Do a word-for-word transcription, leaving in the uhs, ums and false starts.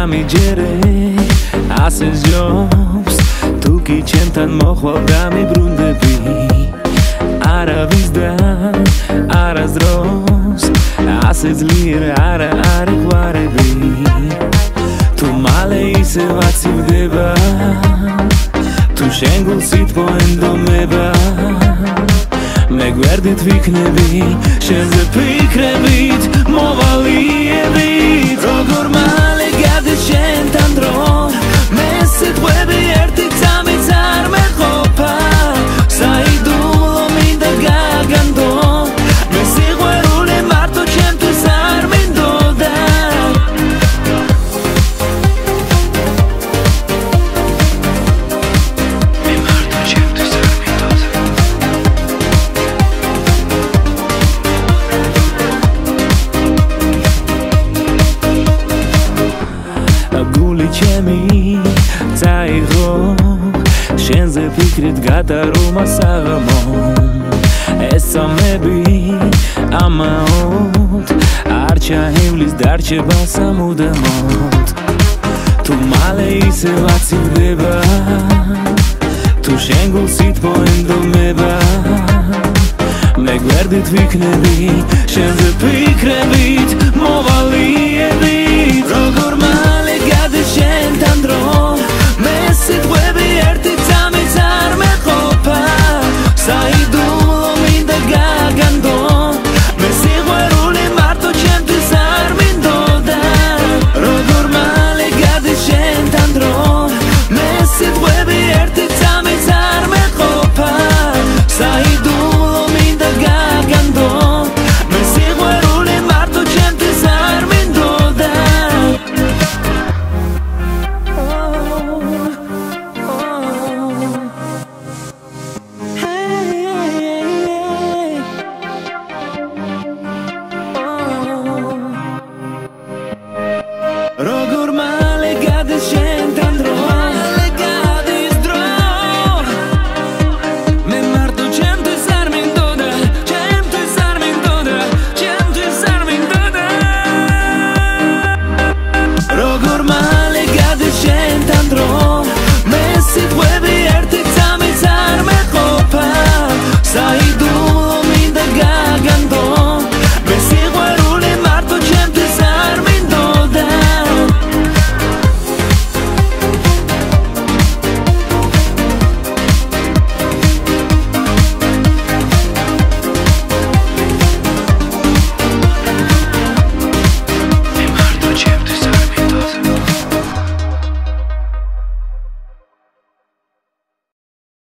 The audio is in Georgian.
გამიჯერე ასე ჯობს თუ კი ჩემთან მოხვალ გამიბრუნდები არავის და არასდროს ასე ძლიერ არა არ იყვარები თუ მალე ისე ვაცივდება თუ შენ გულსით მოენდომება მე გვერდით ვიქნები შენზე ფიქრებით მოვალიებით როგორ მალე გადის შენთან დრო მე სიტყვები ერთი წამიც არ მეყოფა საიდუმლო მინდა გაგანდო მე სიყვარული მარტო ჩემთვის არ მინდოდა მე მარტო ჩემთვის არ მინდოდა გული ჩემი წაიღო შენზე ფიქრით გადარომა საღამო ეს წამები ამაოდ არ ჩაივლის დარჩება სამუდამოდ თუ მალე ისე ვაცივდება თუ შენ გულსით მოენდომება მე გვერდით ვიქნები შენზე ფიქრებით